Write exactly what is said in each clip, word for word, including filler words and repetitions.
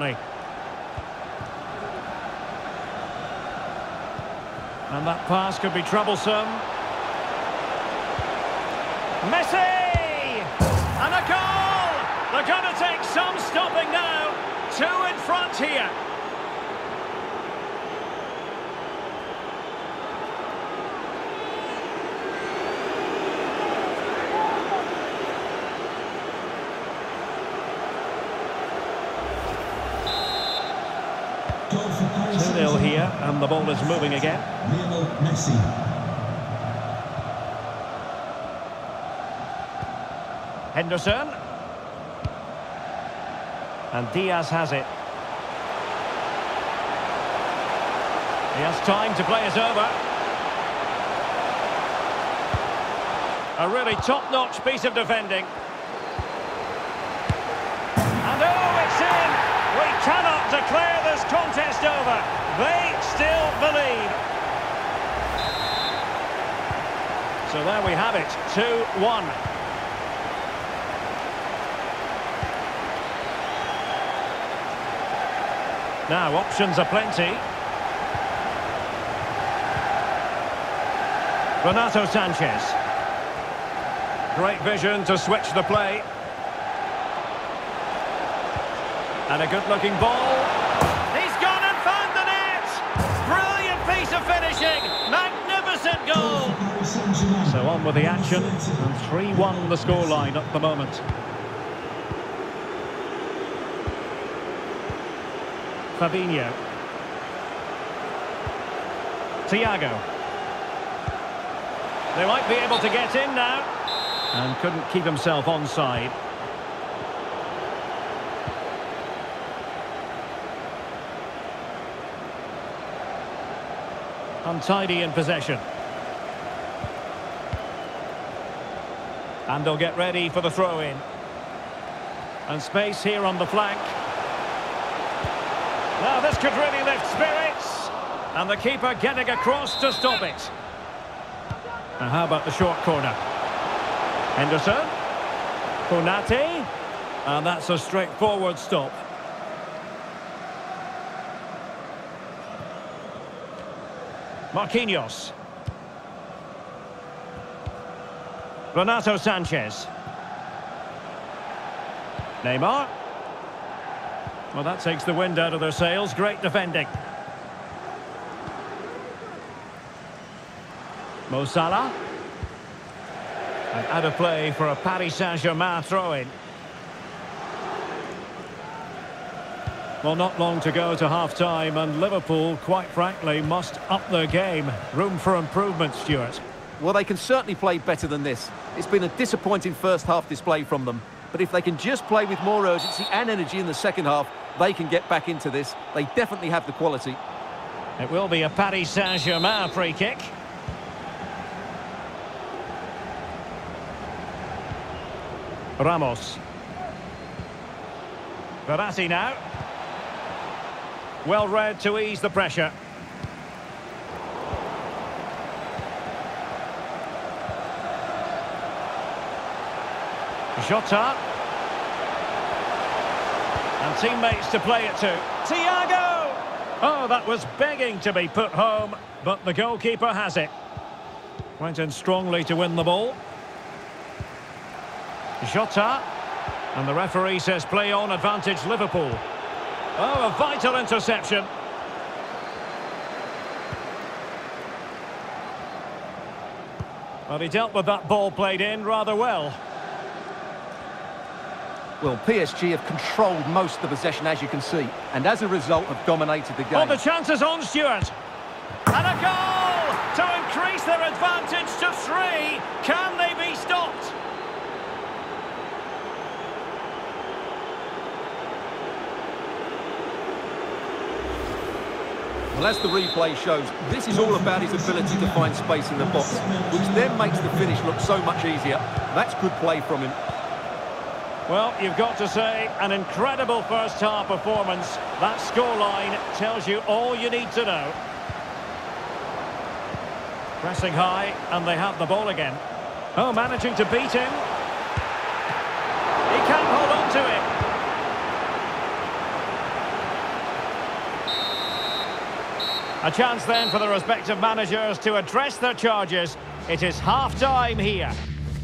certainly. And that pass could be troublesome. Messi! And a goal! They're going to take some stopping now. Two in front here. two nil here, and the ball is moving again. Lionel Messi. Henderson. And Diaz has it. He has time to play it over. A really top-notch piece of defending. And oh, it's in! We cannot declare this contest over. They still believe. So there we have it, two one. Now, options are plenty. Renato Sanchez. Great vision to switch the play. And a good-looking ball. He's gone and found the net! Brilliant piece of finishing! Magnificent goal! So on with the action. And three one the scoreline at the moment. Fabinho. Thiago. They might be able to get in now. And couldn't keep himself onside. Untidy in possession. And they'll get ready for the throw-in. And space here on the flank. Now this could really lift spirits. And the keeper getting across to stop it. Now how about the short corner? Henderson. Konate. And that's a straightforward stop. Marquinhos. Renato Sanchez. Neymar. Well, that takes the wind out of their sails. Great defending. Mo Salah. And out of play for a Paris Saint-Germain throw-in. Well, not long to go to half-time, and Liverpool, quite frankly, must up their game. Room for improvement, Stuart. Well, they can certainly play better than this. It's been a disappointing first-half display from them. But if they can just play with more urgency and energy in the second half, they can get back into this. They definitely have the quality. It will be a Paris Saint-Germain free kick. Ramos. Verratti now. Well read to ease the pressure. Jota. And teammates to play it to. Thiago! Oh, that was begging to be put home, but the goalkeeper has it. Went in strongly to win the ball. Jota. And the referee says play on, advantage Liverpool. Oh, a vital interception. Well, he dealt with that ball played in rather well. Well, P S G have controlled most of the possession, as you can see, and as a result have dominated the game. Oh, the chance is on, Stuart. And a goal to increase their advantage to three. Can they be stopped? Well, as the replay shows, this is all about his ability to find space in the box, which then makes the finish look so much easier. That's good play from him. Well, you've got to say, an incredible first-half performance. That scoreline tells you all you need to know. Pressing high, and they have the ball again. Oh, managing to beat him. He can't hold on to A chance then for the respective managers to address their charges. It is half-time here.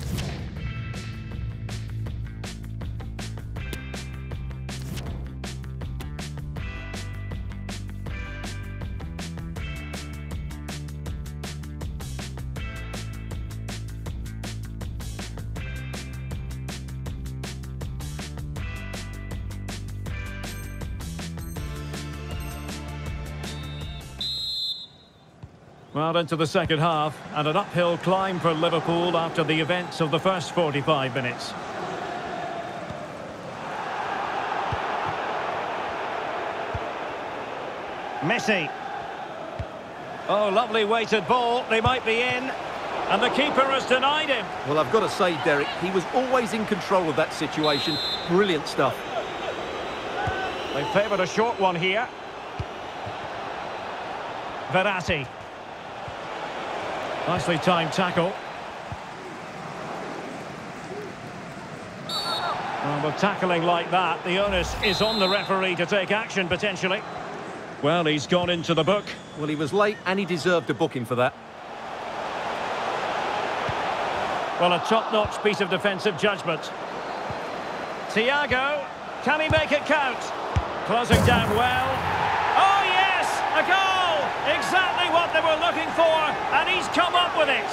Well, into the second half, and an uphill climb for Liverpool after the events of the first forty-five minutes. Messi. Oh, lovely weighted ball. They might be in. And the keeper has denied him. Well, I've got to say, Derek, he was always in control of that situation. Brilliant stuff. They favoured a short one here. Verratti. Nicely timed tackle. Well, with tackling like that, the onus is on the referee to take action, potentially. Well, he's gone into the book. Well, he was late and he deserved a booking for that. Well, a top-notch piece of defensive judgment. Thiago, can he make it count? Closing down well. Oh, yes! A goal! Exactly what they were looking for, and he's come up with it.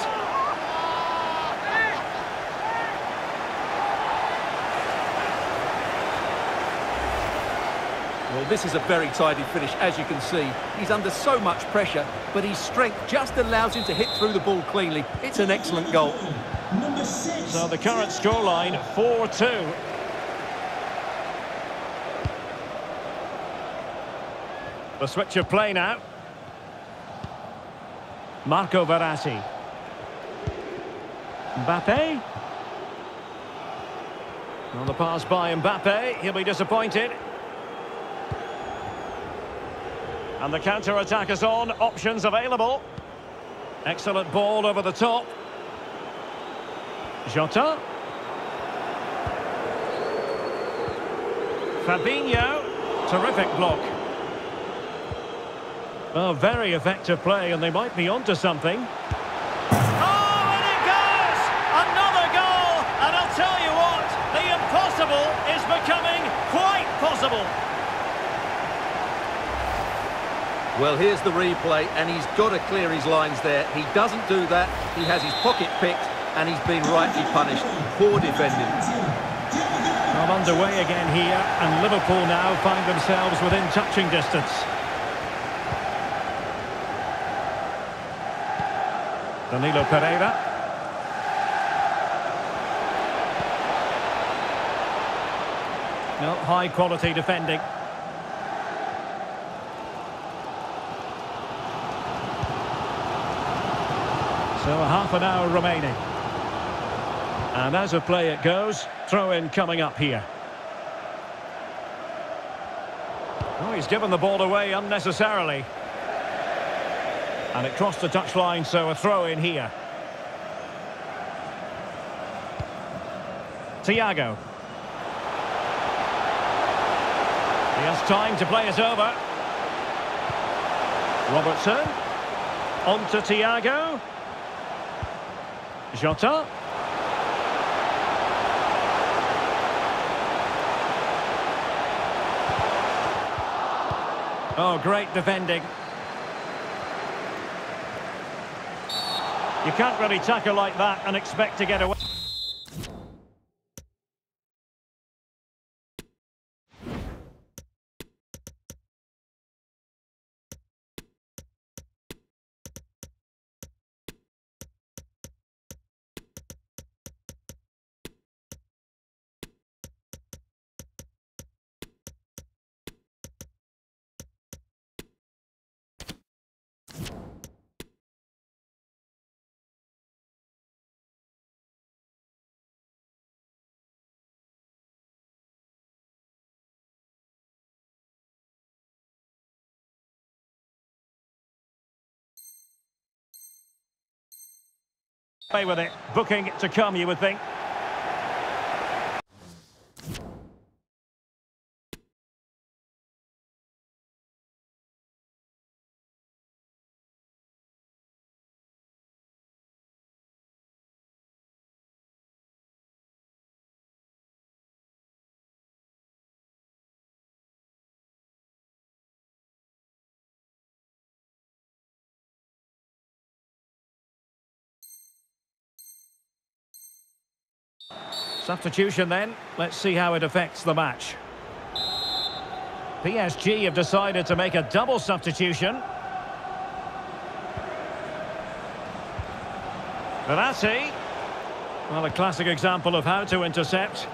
Well, this is a very tidy finish, as you can see. He's under so much pressure, but his strength just allows him to hit through the ball cleanly. It's an excellent goal. So the current scoreline, four two. The switch of play now. Marco Verratti. Mbappe. On the pass by Mbappe, he'll be disappointed. And the counter-attack is on, options available. Excellent ball over the top. Jota. Fabinho. Terrific block. Oh, very effective play, and they might be onto something. Oh, and it goes! Another goal! And I'll tell you what, the impossible is becoming quite possible. Well, here's the replay, and he's got to clear his lines there. He doesn't do that. He has his pocket picked, and he's been rightly punished. Poor defending. Well, underway again here, and Liverpool now find themselves within touching distance. Danilo Pereira. No, high quality defending. So a half an hour remaining. And as a play it goes, throw-in coming up here. Oh, he's given the ball away unnecessarily. And it crossed the touchline, so a throw-in here. Thiago. He has time to play it over. Robertson. On to Thiago. Jota. Oh, great defending. You can't really tackle like that and expect to get away. Play with it. Booking to come, you would think. Substitution then. Let's see how it affects the match. P S G have decided to make a double substitution. Verratti. Well, a classic example of how to intercept.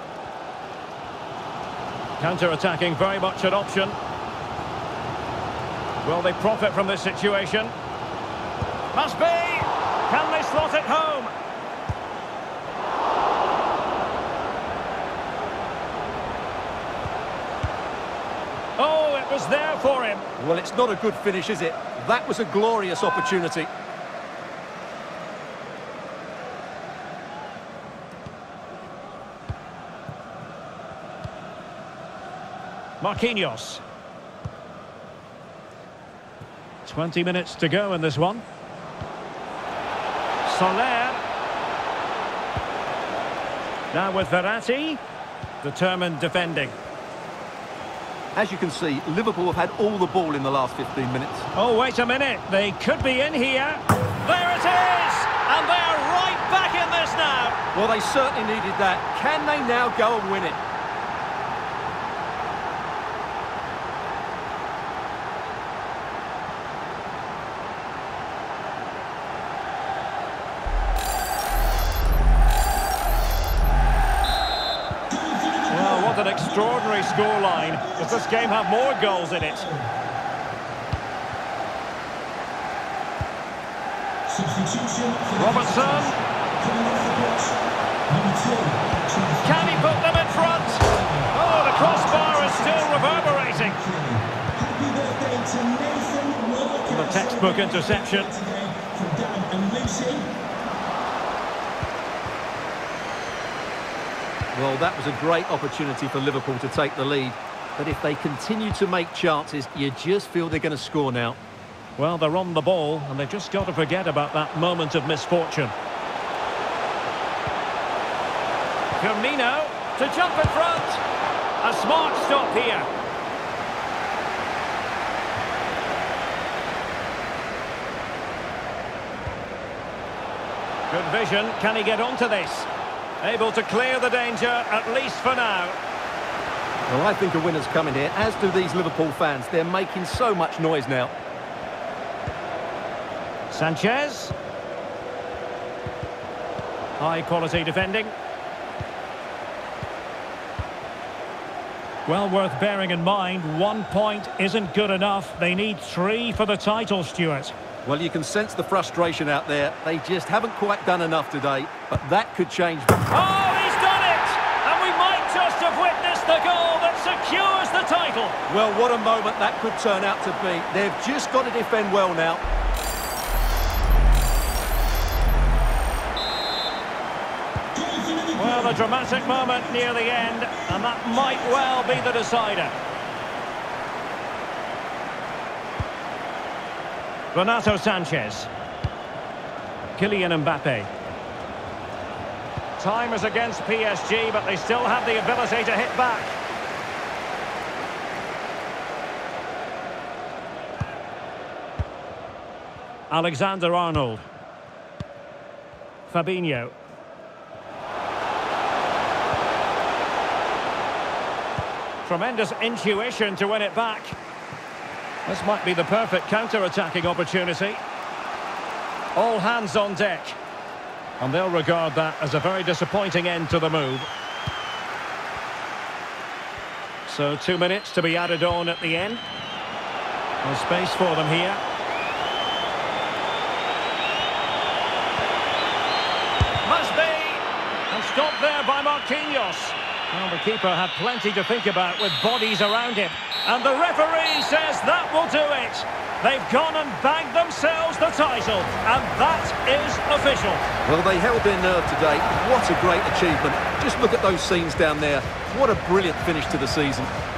Counter-attacking, very much an option. Will they profit from this situation? Must be! Can they slot it home? Oh, it was there for him. Well, it's not a good finish, is it? That was a glorious opportunity. Marquinhos. twenty minutes to go in this one. Soler. Now with Verratti. Determined defending. As you can see, Liverpool have had all the ball in the last fifteen minutes. Oh, wait a minute. They could be in here. There it is! And they're right back in this now. Well, they certainly needed that. Can they now go and win it? An extraordinary scoreline. Does this game have more goals in it? Robertson. Can he put them in front? Oh, the crossbar is still reverberating. The textbook interception. Well, that was a great opportunity for Liverpool to take the lead. But if they continue to make chances, you just feel they're going to score now. Well, they're on the ball, and they've just got to forget about that moment of misfortune. Firmino to jump in front. A smart stop here. Good vision. Can he get onto this? Able to clear the danger, at least for now. Well, I think a winner's coming here, as do these Liverpool fans. They're making so much noise now. Sanchez. High quality defending. Well, worth bearing in mind, one point isn't good enough. They need three for the title, Stuart. Well, you can sense the frustration out there. They just haven't quite done enough today, but that could change. Oh, he's done it! And we might just have witnessed the goal that secures the title. Well, what a moment that could turn out to be. They've just got to defend well now. Well, a dramatic moment near the end, and that might well be the decider. Renato Sanchez. Kylian Mbappe. Time is against P S G, but they still have the ability to hit back. Alexander-Arnold. Fabinho. Tremendous intuition to win it back. This might be the perfect counter-attacking opportunity. All hands on deck. And they'll regard that as a very disappointing end to the move. So two minutes to be added on at the end. No space for them here. Must be! And stopped there by Marquinhos. Well, the keeper had plenty to think about with bodies around him. And the referee says that will do it. They've gone and bagged themselves the title. And that is official. Well, they held their nerve today. What a great achievement. Just look at those scenes down there. What a brilliant finish to the season.